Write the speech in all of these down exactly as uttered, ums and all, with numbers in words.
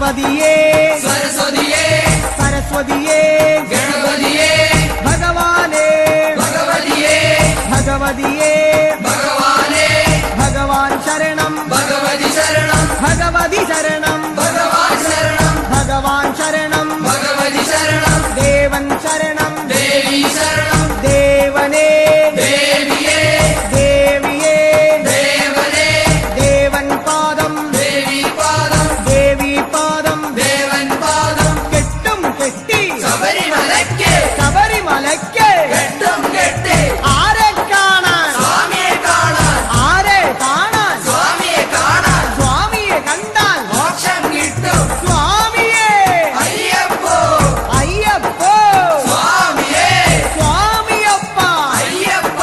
गणपतिये सरस्वतिये सरस्वतिये गणपतिये भगवाने भगवतिये भगवतिये भगवाने भगवान शरणं भगवति शरणं भगवति शरणं भगवान शरणं भगवान शरणं भगवति शरणं देवन शरणं देवी शरणं देवने देविये देविये देवने देवन पादं देवी पादं देवी पादं देवन पादं കെട്ടും കെട്ടി ശബരിമലയ്ക്ക് ശബരിമലയ്ക്ക് കെട്ടും കെട്ടി ആരെ കാണാൻ സ്വാമിയെ കാണാൻ ആരെ കാണാൻ സ്വാമിയെ കാണാൻ സ്വാമിയെ കണ്ടാൽ മോക്ഷം കിട്ടും സ്വാമിയെ അയ്യപ്പോ അയ്യപ്പോ സ്വാമിയെ സ്വാമിയപ്പ അയ്യപ്പ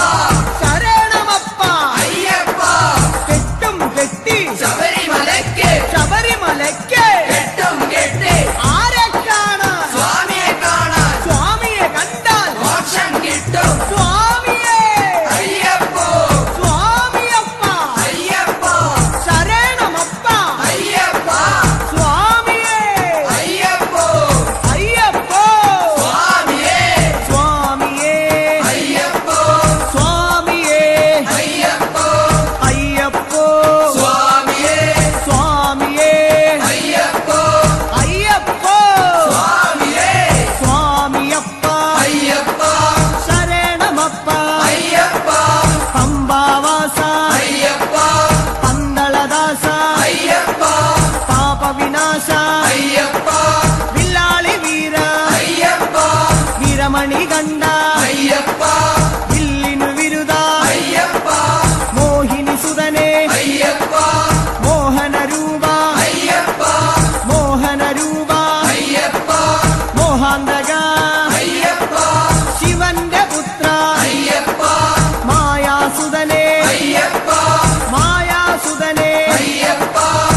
ശരണമപ്പ അയ്യപ്പ കെട്ടും കെട്ടി ശബരിമലയ്ക്ക് ശബരിമലയ്ക്ക് കെട്ടും കെട്ടി ആരെ കാണാൻ സ്വാമിയെ കാണാൻ സ്വാമിയെ കണ്ടാൽ മോക്ഷം കിട്ടും സ്വാമിയെ അയ്യപ്പോ സ്വാമിയപ്പ അയ്യപ്പ ശരണമപ്പ അയ്യപ്പ സ്വാമിയെ അയ്യപ്പോ അയ്യപ്പോ സ്വാമിയെ സ്വാമിയെ അയ്യപ്പോ സ്വാമിയെ അയ്യപ്പോ അയ്യപ്പോ സ്വാമിയെ സ്വാമിയെ അയ്യപ്പോ അയ്യപ്പോ സ്വാമിയെ സ്വാമിയപ്പ അയ്യപ്പ ശരണമപ്പ അയ്യപ്പ പമ്പാവാസ അയ്യപ്പ പന്തളദാസ അയ്യപ്പ പാപവിനാശ അയ്യപ്പ വില്ലാളി വീര അയ്യപ്പ വീരമണി കണ്ട അയ്യപ്പ വില്ലിനു വിരുദ അയ്യപ്പ മോഹിനി സുതനെ അയ്യപ്പ മോഹനരൂപ അയ്യപ്പ മോഹനരൂപ അയ്യപ്പ മോഹാന്തക അയ്യപ്പ ശിവന്റെ പുത്ര അയ്യപ്പ മായാസുതനെ അയ്യപ്പ മായാസുതനെ അയ്യപ്പ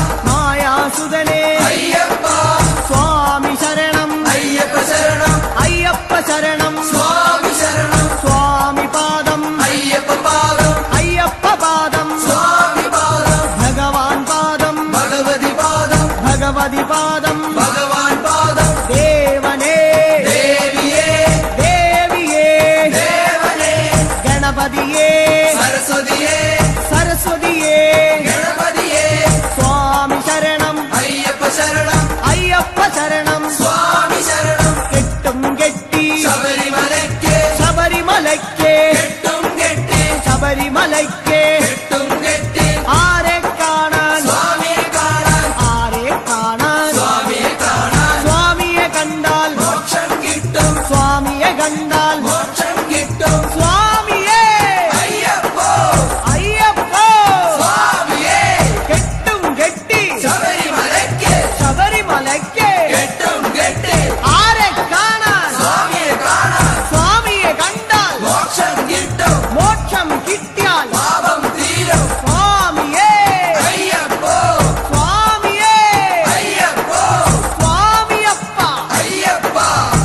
മായാസുതനെ അയ്യപ്പ സ്വാമി ശരണം അയ്യപ്പ ശരണം അയ്യപ്പ ശരണം സ്വാമി ശരണം സ്വാമി പാദം അയ്യപ്പ പാദം അയ്യപ്പ പാദം സ്വാമി പാദം ഭഗവാൻ പാദം ഭഗവതി പാദം ഭഗവതി പാദം ഭഗവാൻ പാദം ദേവനേ ദേവിയേ ദേവിയേ ദേവനേ ഗണപതിയേ സരസ്വതിയേ സരസ്വതിയേ ഗണപതിയേ സ്വാമി ശരണം അയ്യപ്പ ശരണം അയ്യപ്പ ശരണം സ്വാമി ശരണം കെട്ടും കെട്ടി ശബരിമലയ്ക്ക് ശബരിമലയ്ക്ക് കെട്ടും കെട്ടി ശബരിമലയ്ക്ക് കെട്ടും കെട്ടി ആരെ കാണാൻ സ്വാമിയെ കാണാൻ ആരെ കാണാൻ സ്വാമിയെ കാണാൻ സ്വാമിയെ കണ്ടാൽ മോക്ഷം കിട്ടും സ്വാമിയെ കണ്ടാൽ മോക്ഷം കിട്ടും സ്വാമിയെ അയ്യപ്പോ അയ്യപ്പോ സ്വാമിയെ കെട്ടും കെട്ടി ശബരിമലയ്ക്ക് ശബരിമലയ്ക്ക് കെട്ടും കെട്ടി ആരെ കാണാൻ സ്വാമിയെ കാണാൻ സ്വാമിയെ കണ്ടാൽ മോക്ഷം കിട്ടും മോക്ഷം കിട്ടിയാൽ പാപം തീരും സ്വാമിയെ അയ്യപ്പോ സ്വാമിയെ അയ്യപ്പോ സ്വാമിയപ്പ അയ്യപ്പ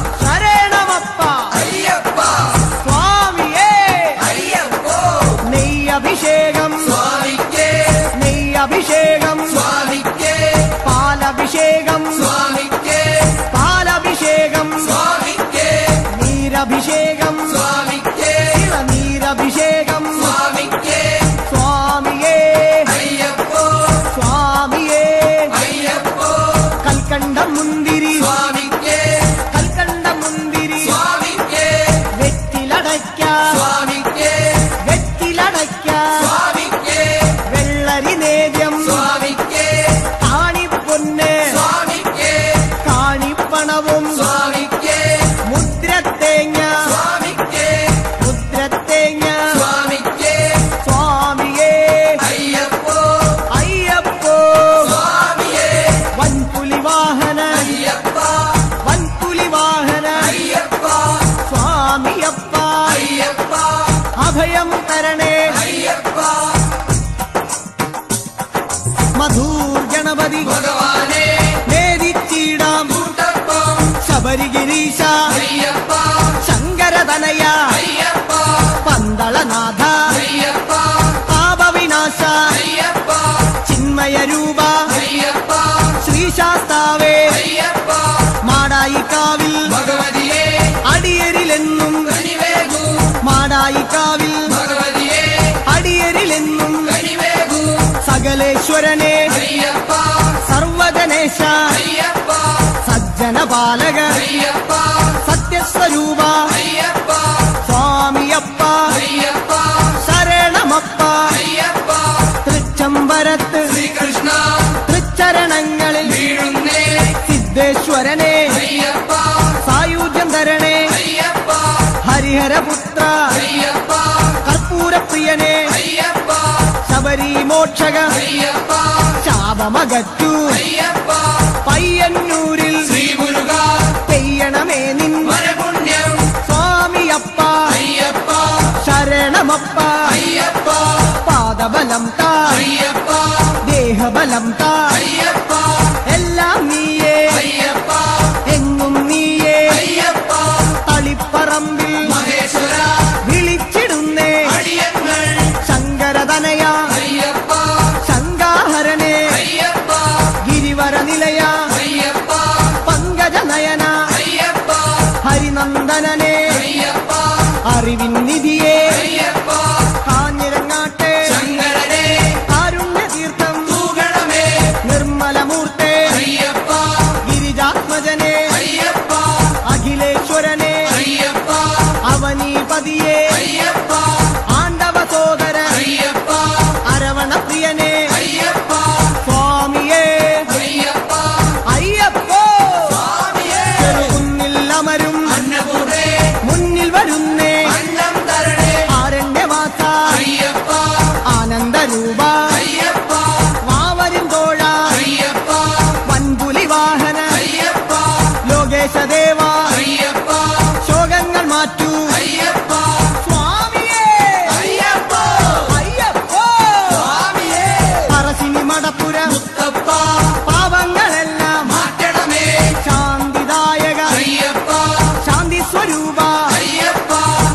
ശരണമപ്പ അയ്യപ്പ സ്വാമിയെ അയ്യപ്പോ നെയ്യഭിഷേകം സ്വാമിക്ക് നെയ്യഭിഷേകം സ്വാമിക്ക് പാലഭിഷേകം സ്വാമിക്ക് പാലഭിഷേകം സ്വാമിക്ക് നീരഭിഷേകം സ്വാമിക്ക് നീരഭിഷേകം സ്വാമിക്ക് സ്വാമിയെ അയ്യപ്പോ സ്വാമിയെ അയ്യപ്പോ കൽക്കണ്ട മുന്തിരി സ്വാമിക്ക് കൽക്കണ്ട മുന്തിരി സ്വാമിക്ക് വെറ്റിലടയ്ക്ക സ്വാമിക്ക് വെറ്റിലടയ്ക്ക സ്വാമിക്ക് വെള്ളരി നേദ്യം സ്വാമിക്ക് കാണിപ്പൊന്ന് സ്വാമിക്ക് കാണിപ്പണവും സ്വാമിക്ക് മുദ്രത്തേങ്ങ സ്വാമിക്ക് മുദ്രത്തേങ്ങ സ്വാമിക്ക് സ്വാമിയെ അയ്യപ്പോ അയ്യപ്പോ സ്വാമിയെ വൻപുലി വാഹന അയ്യപ്പ സകലേശ്വരനെ അയ്യപ്പ സർവഗണേശ അയ്യപ്പ സജ്ജന ബാലക അയ്യപ്പ സത്യസ്വരൂപ അയ്യപ്പ സ്വാമിയപ്പ അയ്യപ്പ ശരണമപ്പ അയ്യപ്പ തൃച്ചംബരത്ത് ശ്രീകൃഷ്ണ തൃച്ചരണങ്ങളിൽ വീഴുന്നേ സിദ്ധേശ്വരനെ അയ്യപ്പ സായുജ്യം തരണേ അയ്യപ്പ ഹരിഹരപുത്ര അയ്യപ്പ കർപ്പൂരപ്രിയനെ അയ്യപ്പ ശബരി മോക്ഷക അയ്യപ്പ ശാപമകറ്റു അയ്യപ്പ പയ്യന്നൂരിൽ ശ്രീമുരുക പെയ്യണമേ നിൻ വരപുണ്യം സ്വാമിയപ്പ അയ്യപ്പ ശരണമപ്പ അയ്യപ്പ പാദബലം താ അയ്യപ്പ ദേഹബലം താ അയ്യപ്പ എല്ലാം നീയേ അയ്യപ്പ എങ്ങും നീയേ അയ്യപ്പ തളിപ്പറമ്പിൽ മഹേശ്വര വിളിച്ചിടുന്നേ അടിയങ്ങൾ ശങ്കരതനയ അയ്യപ്പ ശങ്കാഹരനെ അയ്യപ്പ ഗിരിവര നിലയ അയ്യപ്പ പങ്കജനയന അയ്യപ്പ ഹരിനന്ദനനെ അയ്യപ്പ അറിവിൻ നിധിയെ അയ്യപ്പ കാഞ്ഞിരങ്ങാട്ടെ ശങ്കരനെ കാരുണ്യതീർത്ഥം തൂകണമേ നിർമ്മലമൂർത്തെ അയ്യപ്പ ഗിരിജാത്മജനെ അയ്യപ്പ അഖിലേശ്വരനെ അയ്യപ്പ അവനീപതിയെ അയ്യപ്പ ആണ്ടവ സോദര അയ്യപ്പ അരവണപ്രിയനെ അയ്യപ്പ സ്വാമിയേ അയ്യപ്പ അയ്യപ്പോ സ്വാമിയേ ചെറുകുന്നിൽ അമരും അന്നപൂർണേ മുന്നിൽ വരുന്നേ അന്നം തരണേ ആരണ്യവാസ അയ്യപ്പ ആനന്ദരൂപ അയ്യപ്പ വാവരും തോഴ അയ്യപ്പ വൻപുലി വാഹന അയ്യപ്പ ലോകേശദേവ അയ്യപ്പ ശോകങ്ങൾ മാറ്റൂ അയ്യപ്പ സ്വാമിയേ അയ്യപ്പ അയ്യപ്പോ സ്വാമിയേ പറശ്ശിനി മടപ്പുര മുത്തപ്പ പാവങ്ങളെല്ലാം മാറ്റണമേ ശാന്തിദായക അയ്യപ്പ ശാന്തി സ്വരൂപ അയ്യപ്പ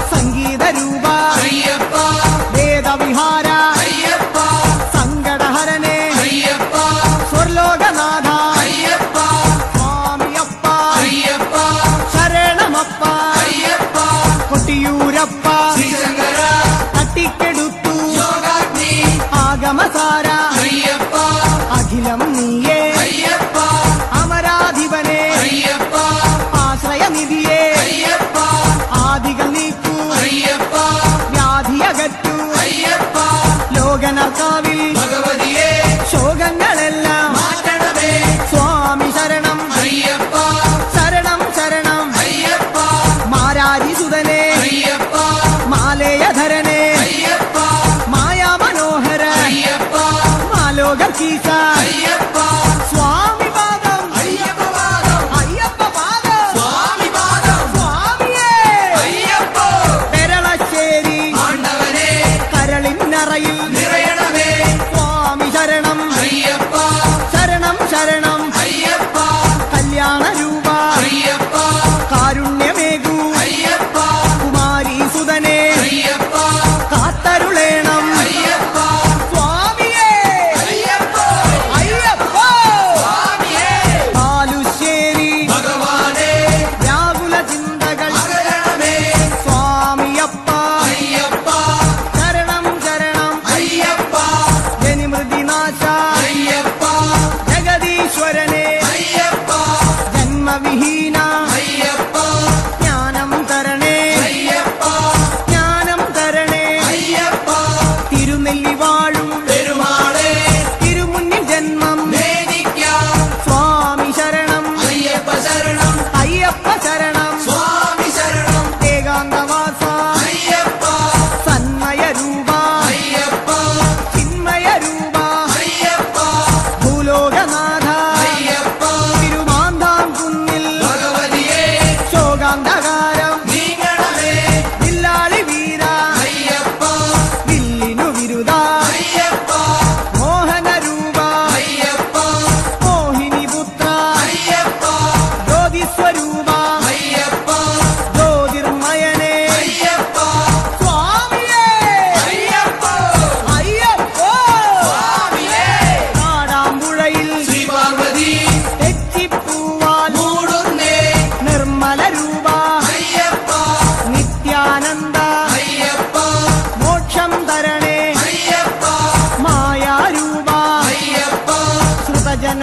സംഗീതരൂപ അയ്യപ്പ വേദവിഹാര അയ്യപ്പ സങ്കടഹരനെ അയ്യപ്പ സ്വർലോകനാഥ അയ്യപ്പ സ്വാമിയപ്പ അയ്യപ്പ ശരണമപ്പ അയ്യപ്പ കൊട്ടിയൂരപ്പ ശ്രീശങ്കര തട്ടിക്കെടുത്തു യോഗാഗ്നി ആഗമസാര അയ്യപ്പ അഖിലം നീയേ അയ്യപ്പ അമരാധിപനെ അയ്യപ്പ ആശ്രയനിധിയെ അയ്യപ്പ ആദികൾ നീക്കൂ അയ്യപ്പ വ്യാധിയകറ്റൂ അയ്യപ്പ ലോകനർക്കാവിൽ ഭഗവതിയെ ശോകങ്ങളെല്ലാം മാറ്റണമേ സ്വാമി ശരണം അയ്യപ്പ ശരണം ശരണം അയ്യപ്പ മാരാരിസുതനെ അയ്യപ്പ മാലേയധരനെ അയ്യപ്പ മായാമനോഹര അയ്യപ്പ മാലോകർക്കീശ അയ്യപ്പ സ്വാമി പാദം അയ്യപ്പ പാദം അയ്യപ്പ പാദം സ്വാമി പാദം സ്വാമിയേ അയ്യപ്പ പെരളശ്ശേരി ആണ്ടവനെ കരളിന്നറയിൽ നിറയണമേ സ്വാമി ശരണം അയ്യപ്പ ശരണം ശരണം അയ്യപ്പ കല്യാണ രൂപ അയ്യപ്പ കാരുണ്യമേകൂ അയ്യപ്പ കുമാരീസുതനെ അയ്യപ്പ കാത്തരുളേണം അയ്യപ്പ സ്വാമിയേ അയ്യപ്പ അയ്യപ്പോ സ്വാമിയേ ബാലുശ്ശേരി ഭഗവാനെ വ്യാകുല ചിന്തകൾ അകലണമേ സ്വാമിയപ്പ അയ്യപ്പ ശരണം ശരണം അയ്യപ്പ ജനിമൃതിനാശ അയ്യപ്പ ജഗദീശ്വര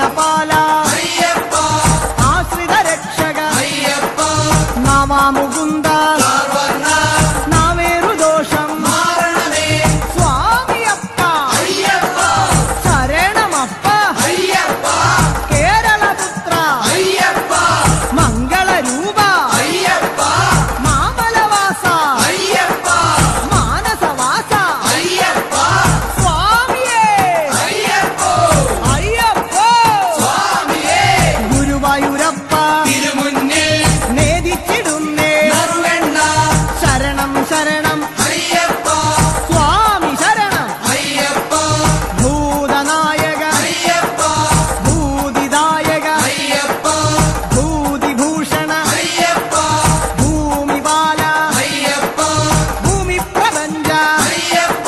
ലോകപാല അയ്യപ്പ ആശ്രിത രക്ഷക അയ്യപ്പ നാമാമുകുന്ദ സർവർണ്ണ നാമേറു ദോഷം മാരണമേ സ്വാമിയപ്പ അയ്യപ്പ ശരണമപ്പ അയ്യപ്പ കേരളപുത്ര അയ്യപ്പ മംഗളരൂപ അയ്യപ്പ മാമലവാസ അയ്യപ്പ മാനസവാസ അയ്യപ്പ സ്വാമിയേ അയ്യപ്പോ അയ്യപ്പോ സ്വാമിയേ ഗുരുവായൂരപ്പ തിരുമുന്നിൽ നേദിച്ചിടുന്നേ നറുവെണ്ണ ശരണം ശരണം അയ്യപ്പ സ്വാമി ശരണം അയ്യപ്പ ഭൂതനായക അയ്യപ്പ ഭൂതിദായക അയ്യപ്പ ഭൂതിഭൂഷണ അയ്യപ്പ ഭൂമിപാല അയ്യപ്പ ഭൂമിപ്രപഞ്ച അയ്യപ്പ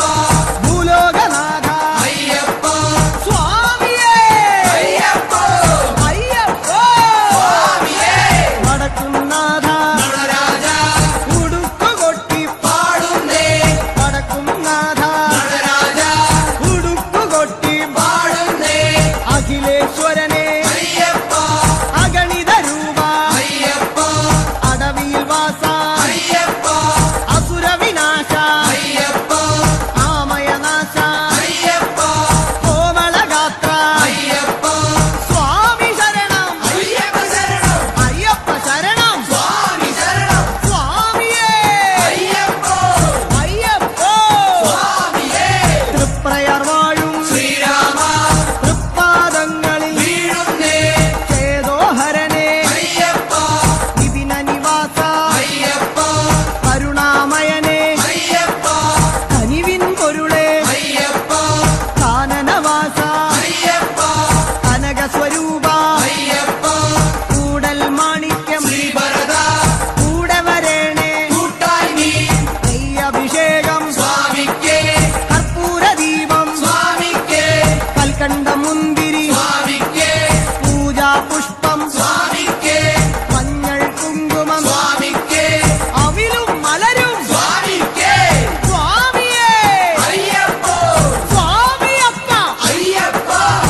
ഭൂലോകനാഥ അയ്യപ്പ സ്വാമിയേ അയ്യപ്പോ അയ്യപ്പോ സ്വാമിയേ വടക്കുംനാഥ നടരാജ ഉടുക്കുകൊട്ടി പാടുന്നേ വടക്കുംനാഥ നടരാജ ഉടുക്കുകൊട്ടി പാടുന്നേ അഖിലേശ്വരനെ അയ്യപ്പ അഗണിത രൂപ അയ്യപ്പ അടവിയിൽ വാസ അയ്യപ്പ അസുരവിനാശ അയ്യപ്പ ആമയനാശ അയ്യപ്പ കോമളഗാത്ര അയ്യപ്പ സ്വാമി ശരണം അയ്യപ്പ ശരണം അയ്യപ്പ ശരണം സ്വാമി ശരണം സ്വാമിയേ അയ്യപ്പോ അയ്യപ്പോ സ്വാമിയേ തൃപ്രയർ വാഴും ശ്രീരാമ തൃപ്പാദങ്ങളിൽ വീഴുന്നേ ചേതോഹരനെ അയ്യപ്പ വിപിന നിവാസ അയ്യപ്പ കരുണാമയനെ അയ്യപ്പ കനിവിൻ പൊരുളെ അയ്യപ്പ കാനനവാസ അയ്യപ്പ കനകസ്വരൂപ അയ്യപ്പ കൂടൽ മാണിക്യം ശ്രീഭരത കൂടെ വരേണേ കൂട്ടായി നീ അഭിഷേകം സ്വാമിക്കേ കർപ്പൂരദീപം സ്വാമിക്കേ കൽക്കണ്ട മുന്തിരി സ്വാമിക്കേ പൂജാ പുഷ്പം സ്വാമിക്കേ മഞ്ഞൾ കുങ്കുമം സ്വാമിക്കേ അവിലും മലരും സ്വാമിക്കേ സ്വാമിയേ അയ്യപ്പോ സ്വാമിയപ്പ അയ്യപ്പ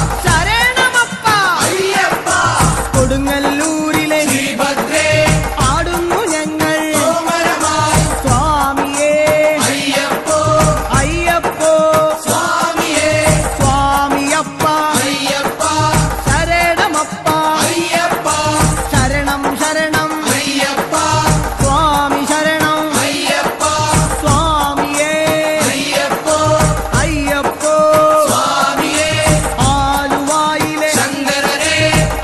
ശരണമപ്പ അയ്യപ്പ കൊടുങ്ങല്ലൂരിലെ ശ്രീഭദ്രേ പാടുന്നു ഞങ്ങൾ കോമരമായി സ്വാമിയേ അയ്യപ്പോ അയ്യപ്പോ സ്വാമിയേ സ്വാമിയപ്പ അയ്യപ്പ ശരണമപ്പ അയ്യപ്പ ശരണം ശരണം അയ്യപ്പ സ്വാമി ശരണം അയ്യപ്പ സ്വാമിയേ അയ്യപ്പോ അയ്യപ്പോ സ്വാമിയേ ആലുവായിലെ ശങ്കരനേ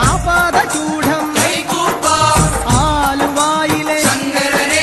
ആപാദചൂഢം കൈകൂപ്പാം ആലുവായിലെ ശങ്കരനേ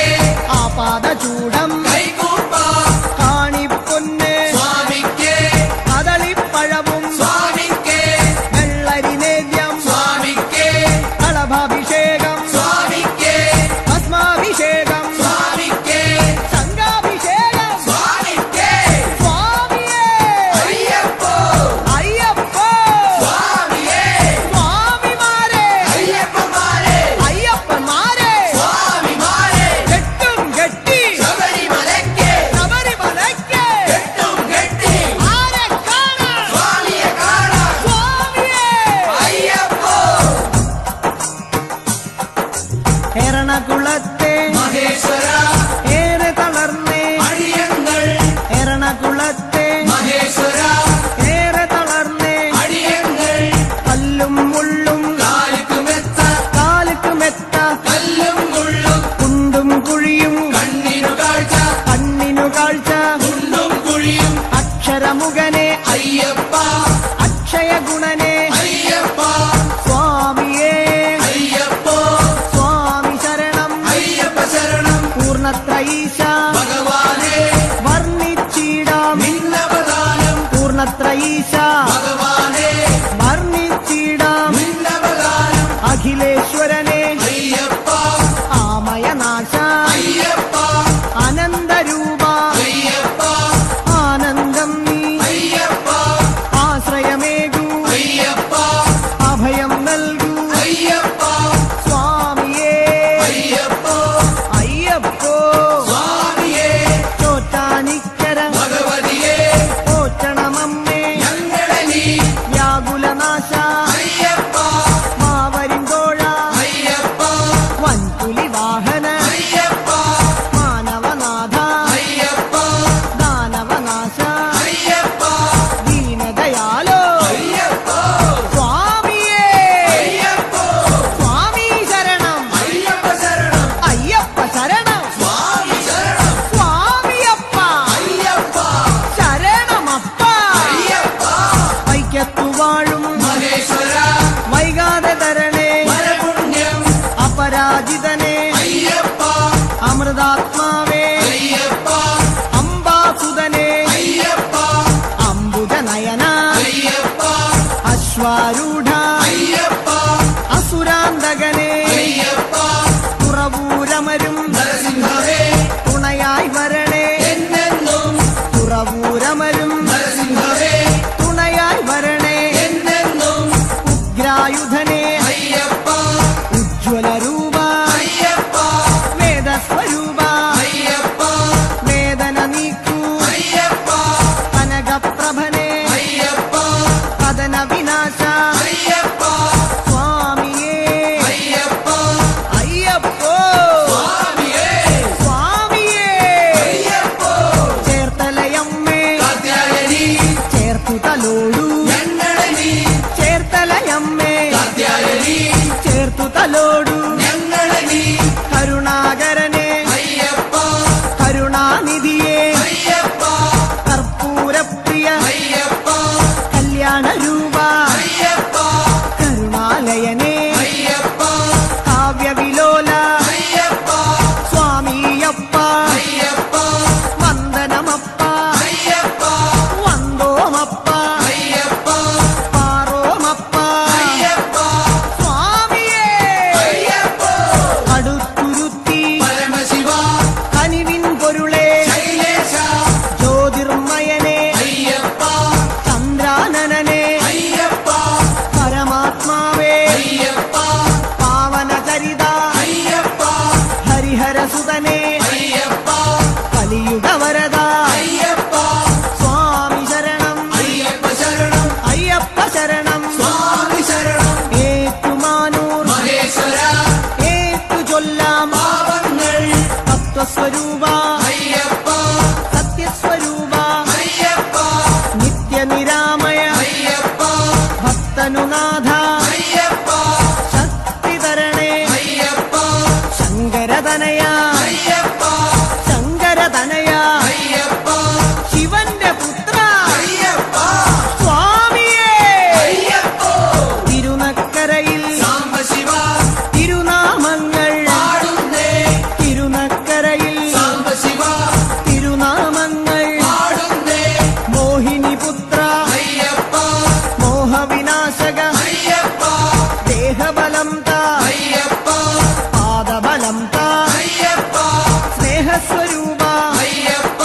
ആപാദചൂഢം കൈകൂപ്പാം കാണിപ്പൊന്ന് സ്വാമിക്കേ കദളിപ്പഴവും സ്വാമിക്കേ വെള്ളരിനേദ്യം സ്വാമിക്കേ കളഭാഭിഷേകം സ്വാമിക്കേ ഭസ്മാഭിഷേകം സ്വാമിക്കേ സംഘാഭിഷേകം സ്വാമിക്കേ സ്വാമിയേ അയ്യപ്പോ അയ്യപ്പോ സ്വാമിയേ സ്വാമിമാരെ അയ്യപ്പന്മാരെ അയ്യപ്പന്മാരെ സ്വാമിമാരെ കെട്ടും കെട്ടി ശബരിമലയ്ക്ക് ശബരിമലയ്ക്ക് കെട്ടും കെട്ടി ആരെ കാണാൻ സ്വാമിയെ കാണാൻ സ്വാമിയേ അയ്യപ്പോ എറണാകുളത്തെ മഹേശ്വര ഏറെ തളർന്നേ അടിയങ്ങൾ എറണാകുളത്തെ മഹേശ്വര ഏറെ തളർന്നേ അടിയങ്ങൾ കല്ലും മുള്ളും കാലിക്കുമെത്ത കാലുക്ക് മെത്ത കല്ലും മുള്ളും കുണ്ടും കുഴിയും കണ്ണിനു കാഴ്ച കണ്ണിനു കാഴ്ച കുണ്ടും കുഴിയും അക്ഷരമുഖനെ അയ്യപ്പ അക്ഷയ ഗുണനെ അയ്യപ്പ സ്വാമിയേ അയ്യപ്പോ സ്വാമി ശരണം അയ്യപ്പ ശരണം പൂർണ്ണത്രയീശ ഭഗവാനേ വർണ്ണിച്ചിടാം നിന്നപദാനം പൂർണ്ണത്രയീശ ഭഗവാനേ വർണ്ണിച്ചിടാം നിന്നപദാനം അഖിലേശ്വരനെ അയ്യപ്പ ആമയനാശ അയ്യപ്പ അനന്തരൂപ അയ്യപ്പ ആനന്ദം നീ അയ്യപ്പ ആശ്രയമേകൂ അയ്യപ്പ അഭയം നൽകൂ അയ്യപ്പ സ്വാമിയേ അയ്യപ്പോ അയ്യപ്പോ സ്വാമിയേ ചോറ്റാനിക്കര ഭഗവതിയേ പോറ്റണമമ്മേ ഞങ്ങളെ നീ വ്യാകുലനാശ അയ്യപ്പ വേലായുധനെ അയ്യപ്പ ഉജ്ജ്വല രൂപ അയ്യപ്പ വേദസ്വരൂപ അയ്യപ്പ വേദന നീക്കൂ അയ്യപ്പ കനകപ്രഭനെ അയ്യപ്പ പതന വിനാശ അയ്യപ്പ സ്വാമിയേ അയ്യപ്പ അയ്യപ്പോ സ്വാമിയേ സ്വാമിയേ അയ്യപ്പോ ചേർത്തലയമ്മേ കാത്യായനി ചേർത്തു തലോടു ഞങ്ങളെ നീ ചേർത്തലയമ്മേ കാത്യായനി ചേർത്തു തലോടു ഞങ്ങളെ നീ കരുണാകരനെ അയ്യപ്പ കരുണാനിധിയെ അയ്യപ്പ കർപ്പൂരപ്രിയ അയ്യപ്പ കല്യാണ രൂപ അയ്യപ്പ കരുണാലയനെ അയ്യപ്പ കാവ്യവിലോല അയ്യപ്പ സ്വാമിയപ്പ അയ്യപ്പ വന്ദനമപ്പ അയ്യപ്പ വന്ദോമപ്പ അയ്യപ്പ പാറോമപ്പ അയ്യപ്പ സ്വാമിയേ അയ്യപ്പ അടുത്തുരുത്തി പരമശിവ കനിവിൻ പൊരുളെ ശൈലേശ ജ്യോതിർമയനെ അയ്യപ്പ ചന്ദ്രാനനെ അയ്യപ്പ പരമാത്മാവേ അയ്യപ്പ പാവനചരിത അയ്യപ്പ ഹരിഹരസുതനെ അയ്യപ്പ കലിയുഗവരദ അയ്യപ്പ സ്വാമി ശരണം അയ്യപ്പ ശരണം അയ്യപ്പ ശരണം സ്വാമി ശരണം ഏറ്റുമാനൂർ മഹേശ്വര ഏറ്റു ചൊല്ലാം പാവങ്ങൾ തത്വസ്വരൂപ അയ്യപ്പ സത്യസ്വരൂപ അയ്യപ്പ നിത്യനിരാമയ അയ്യപ്പ ഭക്തനുനാഥ അയ്യപ്പ ശക്തിധരണേ അയ്യപ്പ ശങ്കരതനയ അയ്യപ്പ ശങ്കരതനയ അയ്യപ്പ ശിവന്റെ പുത്ര അയ്യപ്പ സ്വാമിയേ അയ്യപ്പ തിരുനക്കരയിൽ സാംബശിവ തിരുനാമങ്ങൾ പാടുന്നേ തിരുനക്കരയിൽ സാംബശിവ തിരുനാമങ്ങൾ പാടുന്നേ മോഹിനിപുത്ര അയ്യപ്പ മോഹവിനാശക അയ്യപ്പ ദേഹബലം താ അയ്യപ്പ പാദബലം താ അയ്യപ്പ സ്നേഹസ്വരൂപ അയ്യപ്പ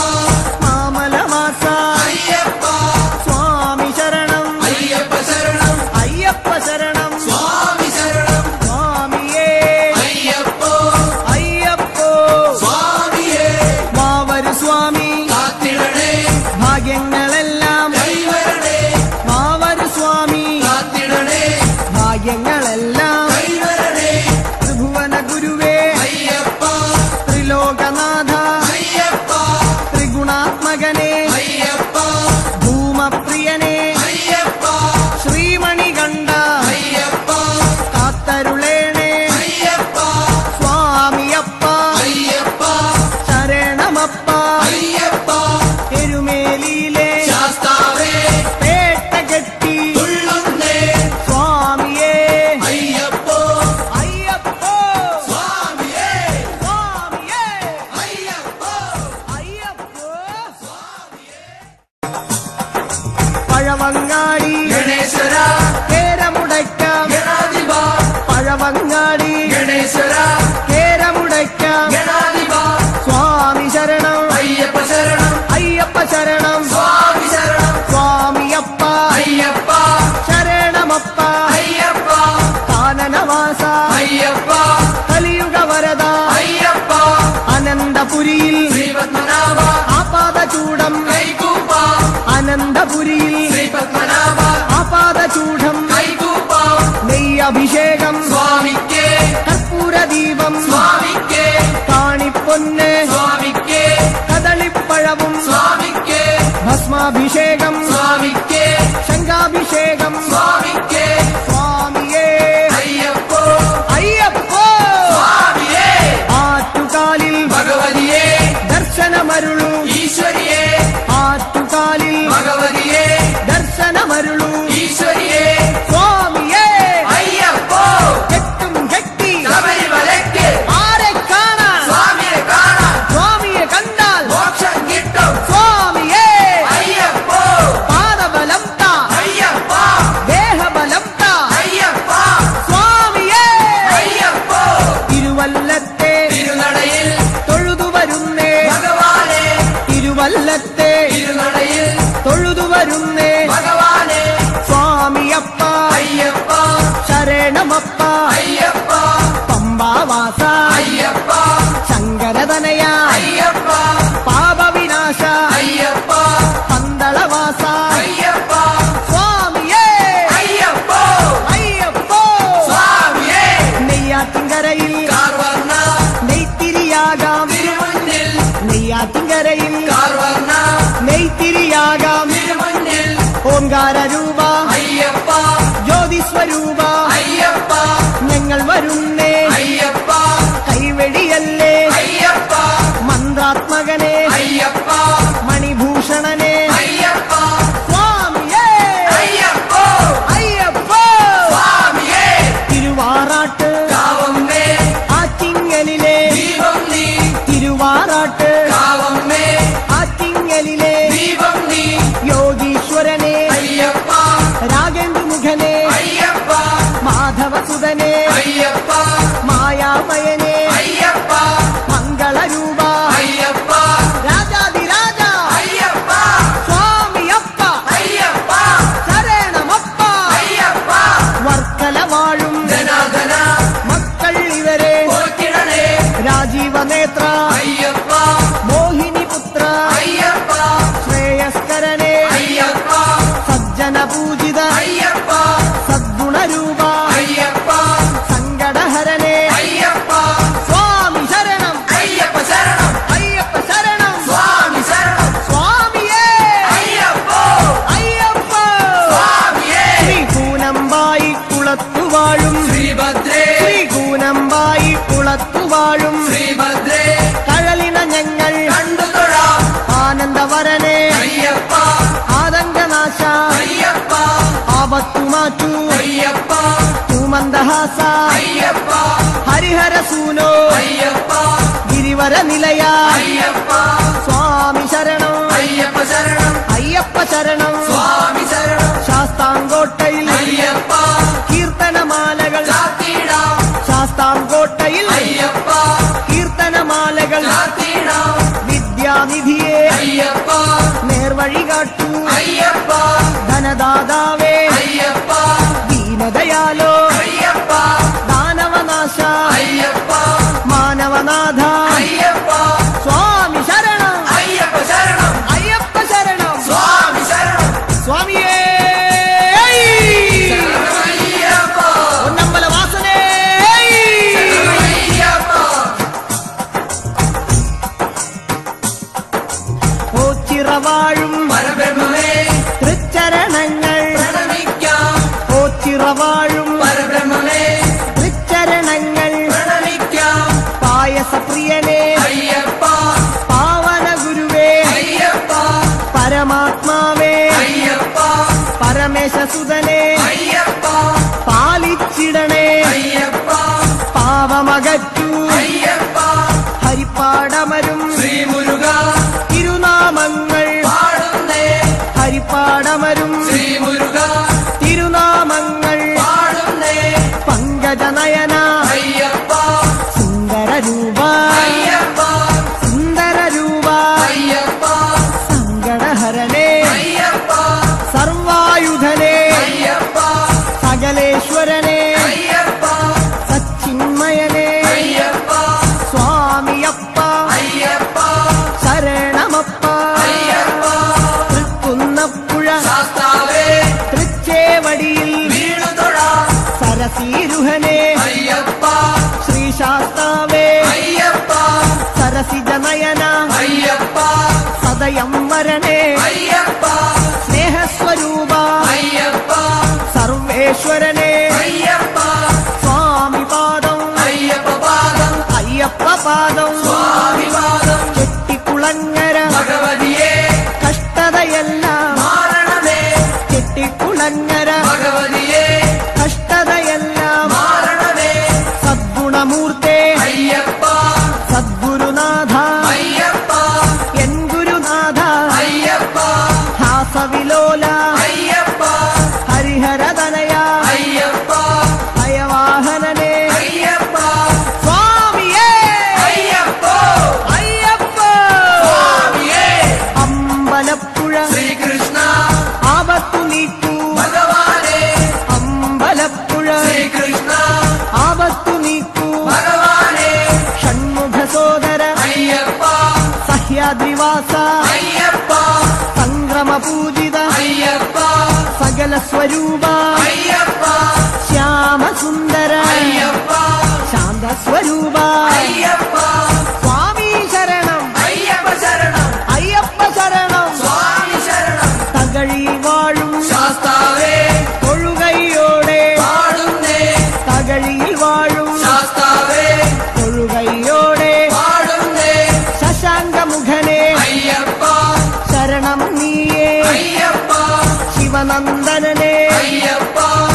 മാമലമാസ അയ്യപ്പ സ്വാമി ശരണം അയ്യപ്പ ശരണം അയ്യപ്പ ശരണം സ്വാമി ശരണം സ്വാമിയേ അയ്യപ്പ അയ്യപ്പോ സ്വാമിയേ മാവരു സ്വാമി കാത്തിടണേ ഭാഗ്യങ്ങളെല്ലാം കൈവരണേ മാവരു സ്വാമി കാത്തിടണേ ഭാഗ്യങ്ങളെല്ലാം കൈവരണേ ത്രിഭുവന ഗുരുവേ അയ്യപ്പ ത്രിലോകനാഥ അയ്യപ്പ ത്രിഗുണാത്മകനെ അയ്യപ്പ ഭൂമപ്രിയനെ അയ്യപ്പ ശ്രീമണികണ്ഠ അയ്യപ്പ കാത്തരുളേണേ അയ്യപ്പ സ്വാമിയപ്പ അയ്യപ്പ ശരണമപ്പ അയ്യപ്പ എരുമേലിയിലെ ശാസ്താവേ പേട്ട കെട്ടി തുള്ളുന്നേ സ്വാമിയേ അയ്യപ്പോ അയ്യപ്പോ സ്വാമിയേ സ്വാമിയേ അയ്യപ്പോ അയ്യപ്പോ പഴവങ്ങാടി ഗണേശ്വര കേരമുടയ്ക്കാം ഗണാധിപ പഴവങ്ങാടി ഗണേശ്വര കേരമുടയ്ക്കാം ഗണാധിപ സ്വാമി ശരണം അയ്യപ്പ ശരണം അയ്യപ്പ ശരണം സ്വാമി ശരണം സ്വാമിയപ്പ അയ്യപ്പ ശരണമപ്പ അയ്യപ്പ കാനനവാസ അയ്യപ്പ കലിയുഗവരദ അയ്യപ്പ അനന്തപുരിയിൽ ശ്രീപത്മനാഭ ആപാദചൂടം കൈകൂപ്പ അനന്തപുരിയിൽ ശ്രീപത്മനാഭ ആപാദചൂഢം കൈകൂപ്പ നെയ്യഭിഷേകം സ്വാമിക്കേ കർപ്പൂരദീപം സ്വാമിക്കേ കാണിപ്പൊന്ന് സ്വാമിക്കേ കദളിപ്പഴവും സ്വാമിക്കേ ഭസ്മാഭിഷേകം സ്വാമിക്കേ ശംഖാഭിഷേകം സ്വാമിക്കേ സ്വാമിയേ അയ്യപ്പോ അയ്യപ്പോ സ്വാമിയേ ആറ്റുകാലിൽ ഭഗവതിയേ ദർശനമരുളു ഈശ്വരിയേ ആറ്റുകാലിൽ ഭഗവതിയേ ദർശനമരുളു ഈശ്വരിയേ സ്വാമിയേ അയ്യപ്പോ കെട്ടും കെട്ടി ശബരിമലയ്ക്ക് ആരെ കാണാൻ സ്വാമിയെ കാണാൻ സ്വാമിയെ കണ്ടാൽ മോക്ഷം കിട്ടും സ്വാമിയേ അയ്യപ്പോ പാദബലം താ അയ്യപ്പ ദേഹബലം താ ശരണമപ്പ അയ്യപ്പ പമ്പാവാസ അയ്യപ്പ ശങ്കരതനയ അയ്യപ്പ പാപവിനാശ അയ്യപ്പ പന്തളവാസ അയ്യപ്പ സ്വാമിയേ അയ്യപ്പ അയ്യപ്പോ സ്വാമിയേ നെയ്യാറ്റിൻകരയിൽ കാർവർണ്ണ നെയ്ത്തിരിയാകാം തിരുമുന്നിൽ നെയ്യാറ്റിൻകരയിൽ കാർവർണ്ണ നെയ്ത്തിരിയാകാം തിരുമുന്നിൽ ഓംകാര രൂപ അയ്യപ്പ ജ്യോതിസ്വരൂപ അയ്യപ്പ ഞങ്ങൾ വരുന്നേ അയ്യപ്പ കൈവെടിയല്ലേ അയ്യപ്പ മന്ത്രാത്മകനെ അയ്യപ്പ മണിഭൂഷണനെ അയ്യപ്പ സ്വാമിയേ അയ്യപ്പ അയ്യപ്പോ സ്വാമിയേ തിരുവാറാട്ട് കാവമ്മേ ആറ്റിങ്ങലിലെ ദീപം നീ തിരുവാറാട്ട് കാവമ്മേ ആറ്റിങ്ങലിലെ ദീപം നീ യോഗീശ്വരനെ അയ്യപ്പ രാഗേന്ദ്രമുഖനെ അയ്യപ്പ മാധവസുതനെ അയ്യപ്പ മായാമയനെ അയ്യപ്പ മംഗളരൂപ അയ്യപ്പ രാജാതിരാജ അയ്യപ്പ സ്വാമിയപ്പ അയ്യപ്പ ശരണമപ്പ അയ്യപ്പ വർക്കല വാഴും ധനാധന മക്കൾ ഇവരെ പോറ്റിടണേ രാജീവനേത്ര അയ്യപ്പ മോഹിനിപുത്ര അയ്യപ്പ ശ്രേയസ്കരനെ അയ്യപ്പ സജ്ജന പൂജിത അയ്യപ്പ സദ്ഗുണരൂപ അയ്യപ്പ സങ്കടഹരനെ അയ്യപ്പ സ്വാമി ശരണം അയ്യപ്പ ശരണം അയ്യപ്പ ശരണം സ്വാമി ശരണം സ്വാമിയേ അയ്യപ്പ അയ്യപ്പ സ്വാമിയേ ശ്രീ കൂനമ്പായി കുളത്തുവാഴും ശ്രീഭദ്രേ ശ്രീ കൂനമ്പായി കുളത്തുവാഴും ശ്രീഭദ്രേ കഴലിന ഞങ്ങൾ കണ്ടു തൊഴാം ആനന്ദവരനെ അയ്യപ്പ ആതങ്കനാശ അയ്യപ്പ ആപത്തുമാറ്റു അയ്യപ്പ തൂമന്ദഹാസ അയ്യപ്പ ഹരിഹരസൂനോ അയ്യപ്പ ഗിരിവര നിലയ അയ്യപ്പ സ്വാമി ശരണം അയ്യപ്പ ശരണം അയ്യപ്പ ശരണം സ്വാമി ശരണം ശാസ്താംകോട്ടയിൽ അയ്യപ്പ കീർത്തനമാലകൾ ചാത്തിടാം ശാസ്താംകോട്ടയിൽ അയ്യപ്പ കീർത്തനമാലകൾ ചാത്തിടാം വിദ്യാനിധിയെ അയ്യപ്പ നേർവഴി കാട്ടൂ അയ്യപ്പ ധനദാതാവേ അയ്യപ്പ ദീനദയാലോ അയ്യപ്പ ദാനവനാശ അയ്യപ്പ മാനവനാഥ അയ്യപ്പ സ്വാമി ശരണം അയ്യപ്പ ശരണം അയ്യപ്പ ശരണം സ്വാമി ശരണം സ്വാമിയേ അയ്യപ്പ പൊന്നമ്പല വാസനേ അയ്യപ്പ ഓച്ചിറവാഴും പരബ്രഹ്മമേ തൃച്ചരണങ്ങൾ പ്രണമിക്കാം ഓച്ചിറവാഴും പരബ്രഹ്മമേ തൃച്ചരണങ്ങൾ പ്രണമിക്കാം പായസപ്രിയനെ അയ്യപ്പ പാവന ഗുരുവേ അയ്യപ്പ പരമാത്മാവേ അയ്യപ്പ പരമേശസുതനെ അയ്യപ്പ പാലിച്ചിടണേ അയ്യപ്പ പാവമകറ്റൂ അയ്യപ്പ ഹരിപ്പാടമരും ശ്രീമുരുക തിരുനാമങ്ങൾ പാടുന്നേ ഹരിപ്പാടമരും ശ്രീമുരുക തിരുനാമങ്ങൾ പാടുന്നേ പങ്കജനയന അയ്യപ്പ സുന്ദരരൂപ അയ്യപ്പ സുന്ദരരൂപ അയ്യപ്പ സങ്കടഹരനെ അയ്യപ്പ സർവായുധനെ അയ്യപ്പ സകലേശ്വരനെ അയ്യപ്പ സച്ചിന്മയനെ അയ്യപ്പ സ്വാമിയപ്പ അയ്യപ്പ ശരണമപ്പ അയ്യപ്പ തൃക്കുന്നപ്പുഴ ശാസ്താവേ തൃച്ചേവടിയിൽ വീണു തൊഴാം സരസീരുഹനെ അയ്യപ്പ ശ്രീശാസ്താവേ അയ്യപ്പ സരസിജനയന അയ്യപ്പ സദയം വരണേ അയ്യപ്പ സ്നേഹസ്വരൂപ അയ്യപ്പ സർവേശ്വരനെ അയ്യപ്പ സ്വാമി പാദം അയ്യപ്പ പാദം അയ്യപ്പ പാദം സ്വാമി പാദം ചെട്ടിക്കുളങ്ങര ഭഗവതിയെ കഷ്ടതയെല്ലാം മാരണമേ ചെട്ടിക്കുളങ്ങര ഭഗവതിയെ കഷ്ടതയെല്ലാം മാരണമേ സദ്ഗുണമൂർത്തേ അയ്യപ്പ സദ്ഗുരുനാഥ അയ്യപ്പ എൻ ഗുരുനാഥ അയ്യപ്പ ശങ്കരസ്വരൂപ അയ്യപ്പ ശ്യാമസുന്ദര അയ്യപ്പ ശാന്തസ്വരൂപ അയ്യപ്പ സ്വാമി ശരണം അയ്യപ്പ ശരണം അയ്യപ്പ ശരണം സ്വാമി ശരണം തകഴി വാഴും ശാസ്താവേ തൊഴുകൈയോടെ പാടുന്നേ തകഴിയിൽ വാഴും ശാസ്താവേ തൊഴുകൈയോടെ പാടുന്നേ ശശാങ്കമുഖനെ അയ്യപ്പ ശരണം നീയേ അയ്യപ്പ ശിവനന്ദനനെ അയ്യപ്പ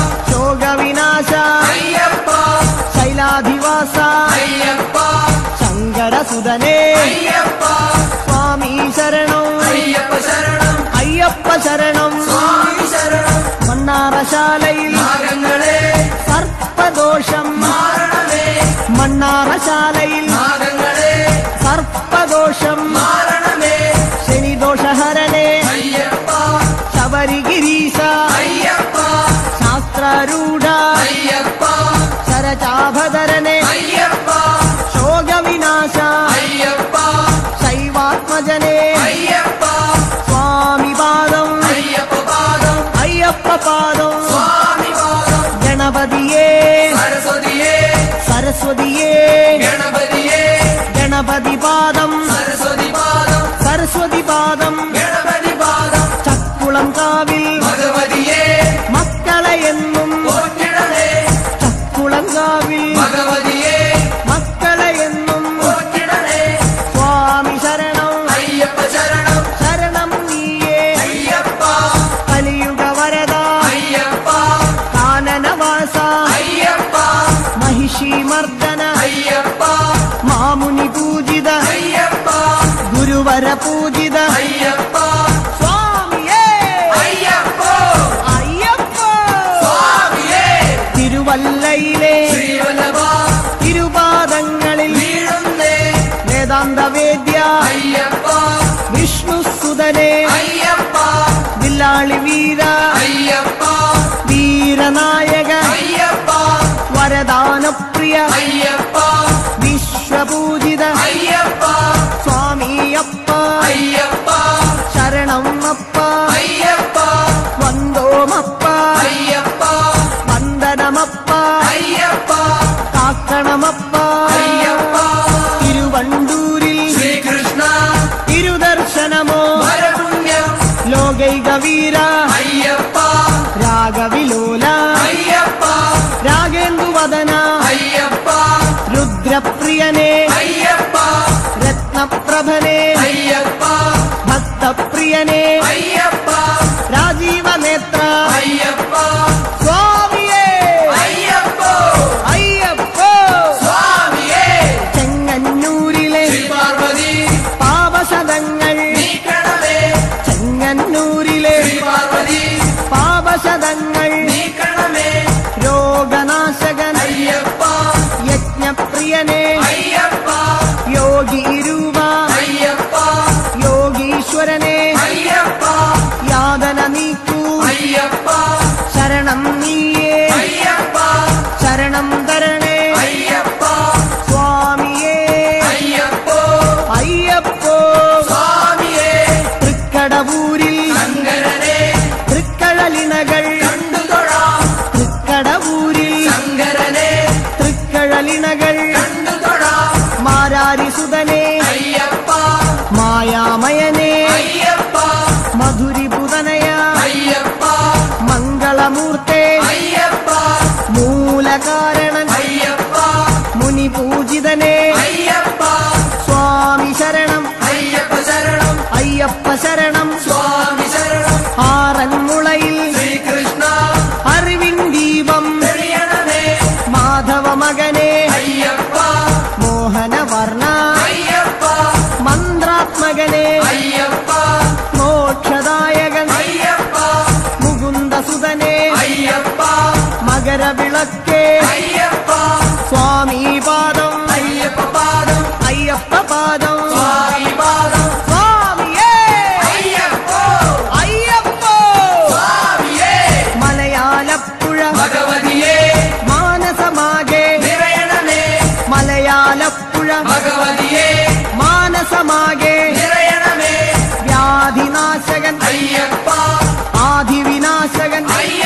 ശോകവിനാശ അയ്യപ്പ ശൈലാധിവാസ അയ്യപ്പ ശങ്കരസുതനെ അയ്യപ്പ സ്വാമി ശരണം അയ്യപ്പ ശരണം അയ്യപ്പ ശരണം സ്വാമി ശരണം മണ്ണാറശാലയിൽ നാഗങ്ങളെ സർപ്പദോഷം മാരണമേ മണ്ണാറശാലയിൽ നാഗങ്ങളെ സർപ്പദോഷം മാരണമേ ശനിദോഷഹരനെ അയ്യപ്പ ശബരിഗിരീശ അയ്യപ്പ ശാസ്ത്രരൂഢ അയ്യപ്പ ശരചാഭധരനെ അയ്യപ്പ ശോകവിനാശ അയ്യപ്പ ശൈവാത്മജനെ അയ്യപ്പ സ്വാമി പാദം അയ്യപ്പ പാദം അയ്യപ്പ പാദം സ്വാമി പാദം ഗണപതിയേ സരസ്വതിയേ സരസ്വതിയേ ഗണപതിയേ ഗണപതി പാദം സരസ്വതി പാദം സരസ്വതി പാദം ഗണപതി പാദം ചക്കുളം കാവിൽ ഭഗവതിയേ മക്കളെ എന്നും പോറ്റിടണേ ചക്കുളം കാവിൽ ഭഗവതിയേ മക്കളെ എന്നും പോറ്റിടണേ സ്വാമി ശരണം അയ്യപ്പ ശരണം ശരണം നീയേ അയ്യപ്പ കലിയുഗ വരദ അയ്യപ്പ കാനനവാസ അയ്യപ്പ മഹിഷി മർദ്ദന അയ്യപ്പ മാമുനി പൂജിത അയ്യപ്പ ഗുരുവര പൂജിത അയ്യപ്പ സ്വാമിയേ അയ്യപ്പ അയ്യപ്പ സ്വാമിയേ തിരുവല്ലയിലെ ശ്രീവല്ലഭ തിരുപാദങ്ങളിൽ വീഴുന്നേ വേദാന്തവേദ്യ അയ്യപ്പ വിഷ്ണുസുതനെ അയ്യപ്പ വില്ലാളി വീര അയ്യപ്പ വീരനായക അയ്യപ്പ വരദാനപ്രിയ അയ്യപ്പ വിശ്വപൂജിത അയ്യപ്പ സ്വാമിയപ്പ അയ്യപ്പ ശരണം അപ്പ അയ്യപ്പ വന്ദോമപ്പ അയ്യപ്പ വന്ദനമപ്പ അയ്യപ്പ കാക്കണമപ്പ അയ്യപ്പ തിരുവണ്ടൂരിൽ ശ്രീകൃഷ്ണ തിരുദർശനമോ വരപുണ്യം ലോകൈക വീര അയ്യപ്പ രാഗവിലോല അയ്യപ്പ രാഗേന്ദുവദന അയ്യപ്പ രുദ്രപ്രിയനെ അയ്യപ്പ രത്നപ്രഭനെ അയ്യപ്പ ഭക്തപ്രിയനെ അയ്യപ്പ രാജീവനേത്ര അയ്യപ്പ സ്വാമിയേ അയ്യപ്പ അയ്യപ്പ സ്വാമിയേ ചെങ്ങന്നൂരിലെ ശ്രീപാർവതി പാപശതങ്ങൾ നീക്കണമേ ചെങ്ങന്നൂരിലെ ശ്രീപാർവതി പാപശതങ്ങൾ നീക്കണമേ രോഗനാശകൻ അയ്യപ്പ യജ്ഞപ്രിയനെ അയ്യപ്പ യോഗി രൂപ അയ്യപ്പ യോഗീശ്വരനെ അയ്യപ്പ യാതന നീക്കൂ അയ്യപ്പ ശരണം നീയേ അയ്യപ്പ ശരണം തരണേ അയ്യപ്പ സ്വാമിയേ അയ്യപ്പ അയ്യപ്പോ സ്വാമിയേ തൃക്കടവൂരിൽ ശങ്കരനെ തൃക്കഴലിണകൾ കണ്ടു തൊഴാം തൃക്കടവൂരിൽ ശങ്കരനെ തൃക്കഴലിണകൾ കണ്ടു തൊഴാം മാരാരിസുതനെ അയ്യപ്പ മായാമയനെ അയ്യപ്പ മധുരിപുതനയ അയ്യപ്പ മംഗളമൂർത്തെ അയ്യപ്പ മൂലകാരണൻ അയ്യപ്പ മുനിപൂജിതനെ അയ്യപ്പ സ്വാമി ശരണം അയ്യപ്പ ശരണം അയ്യപ്പ ശരണം സ്വാമി ശരണം ആറന്മുളയിൽ ശ്രീകൃഷ്ണ അറിവിൻ ദീപം തെളിയണമേ മാധവ മകനെ അയ്യപ്പ മോഹനവർണ അയ്യപ്പ മന്ത്രാത്മകനെ അയ്യപ്പ മോക്ഷദായകൻ അയ്യപ്പ മുകുന്ദസുതനെ അയ്യപ്പ മകരവിളക്കേ അയ്യപ്പ സ്വാമി പാദം അയ്യപ്പ പാദം അയ്യപ്പ പാദം സ്വാമി പാദം സ്വാമിയേ അയ്യപ്പ അയ്യപ്പോ സ്വാമിയേ മലയാലപ്പുഴ ഭഗവതിയേ മാനസമാകെ നിറയണമേ മലയാലപ്പുഴ ഭഗവതിയേ മാനസമാകെ നിറയണമേ വ്യാധിനാശകൻ അയ്യപ്പ ആദിവിനാശകൻ അയ്യപ്പ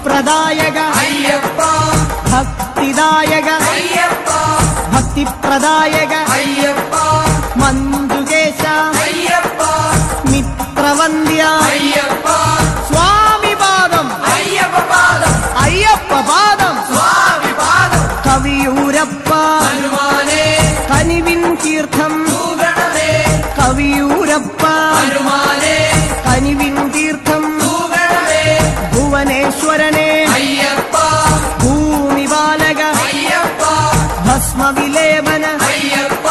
പ്രദായക അയ്യപ്പ ഭക്തിദായക അയ്യപ്പ ഭക്തിപ്രദായക അയ്യപ്പ മഞ്ജുകേശ അയ്യപ്പ മിത്രവന്ദ്യ അയ്യപ്പ സ്വാമി പാദം അയ്യപ്പ പാദം അയ്യപ്പ പാദം സ്വാമി പാദം കവിയൂരപ്പ ഹനുമാനേ കനിവിൻ തീർത്ഥം തൂഗണമേ കവിയൂരപ്പ ഹനുമാനേ കനിവിൻ തീർത്ഥം തൂഗണമേ ഭുവനേശ്വരനെ അയ്യപ്പ ഭൂമിപാലക അയ്യപ്പ ഭസ്മവിലേപന അയ്യപ്പ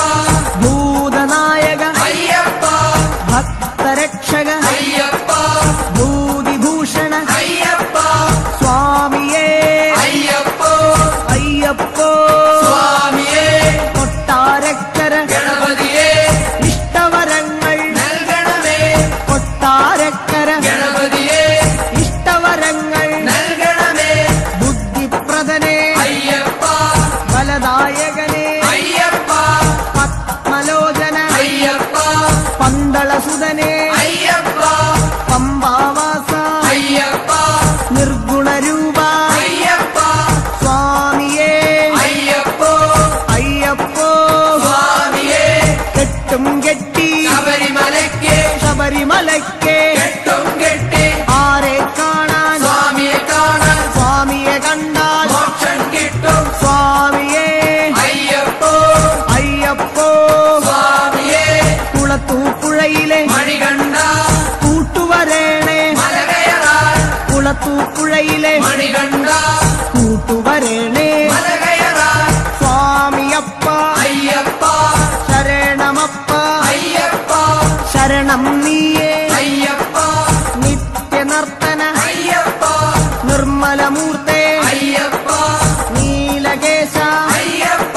ഭൂതനായക അയ്യപ്പ ഭക്തരക്ഷക അയ്യപ്പ ഭൂതിഭൂഷണ അയ്യപ്പ സ്വാമിയേ അയ്യപ്പോ അയ്യപ്പോ സ്വാമിയേ കൊട്ടാരക്കര ഗണപതിയേ ഇഷ്ടവരങ്ങൾ നൽകണമേ കൊട്ടാരക്കര ഗണപതിയേ ഇഷ്ടവരങ്ങൾ നൽകണമേ ബുദ്ധിപ്രദനെ അയ്യപ്പ ബലദായകനെ അയ്യപ്പ പത്മലോചന അയ്യപ്പ പന്തളസുതനെ അയ്യപ്പ പമ്പാവാസ അയ്യപ്പ നിർഗുണരൂപ അയ്യപ്പ സ്വാമിയേ അയ്യപ്പോ അയ്യപ്പോ സ്വാമിയേ കെട്ടും കെട്ടി ശബരിമലയ്ക്ക് ശബരിമലയ്ക്ക് കെട്ടും കെട്ടി ആരെ കാണാൻ സ്വാമിയെ കാണാൻ സ്വാമിയെ കണ്ടാൽ മോക്ഷം കിട്ടും സ്വാമിയേ അയ്യപ്പോ അയ്യപ്പോ സ്വാമിയേ കുളത്തൂപ്പുഴയിലെ മണികണ്ഠ കൂട്ടുവരേണേ മലകയറാൻ കുളത്തൂപ്പുഴയിലെ മണികണ്ഠ കൂട്ടുവരേണേ മലകയറാൻ സ്വാമിയപ്പ അയ്യപ്പ ശരണമപ്പ അയ്യപ്പ ശരണം നീയേ അയ്യപ്പ നിത്യനർത്തന അയ്യപ്പ നിർമ്മലമൂർത്തേ അയ്യപ്പ നീലകേശ അയ്യപ്പ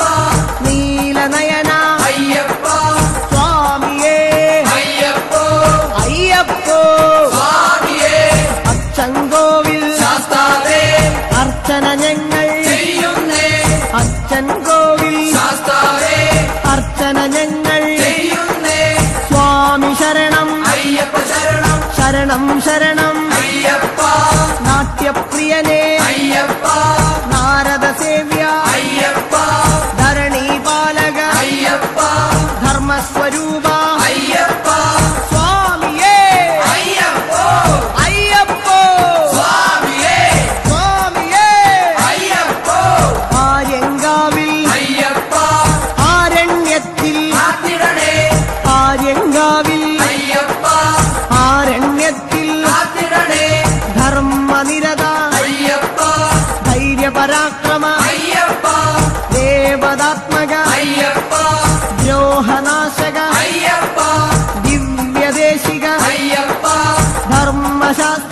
നീലനയന അയ്യപ്പ സ്വാമിയേ അയ്യപ്പോ അയ്യപ്പോ സ്വാമിയേ അച്ചൻകോവിൽ ശാസ്താവേ അർച്ചന ഞങ്ങൾ ചെയ്യുന്നേ അച്ചൻകോവിൽ ശാസ്താവേ അർച്ചന ഞങ്ങൾ ചെയ്യുന്നേ സ്വാമി ശരണം അയ്യപ്പ ശരണം ശരണം ശരണം അയ്യപ്പ നാട്യപ്രിയനേ അയ്യപ്പ നാരദ സേവ്യ അയ്യപ്പ ധരണീപാലക അയ്യപ്പ ധർമ്മസ്വരൂപ അയ്യപ്പ സ്വാമിയേ അയ്യപ്പോ അയ്യപ്പോ സ്വാമിയേ സ്വാമിയേ അയ്യപ്പോ ആര്യങ്കാവിൽ അയ്യപ്പ ആരണ്യത്തിൽ കാത്തിടണേ ആര്യങ്കാവിൽ അയ്യപ്പ ആരണ്യത്തിൽ കാത്തിടണേ ധർമ്മനിരത അയ്യപ്പ ധൈര്യപരാക്രമ അയ്യപ്പ ദേവതാത്മക അയ്യപ്പ ദ്രോഹനാശക അയ്യപ്പ ദിവ്യദേശിക അയ്യപ്പ ധർമ്മശാസ്ത്ര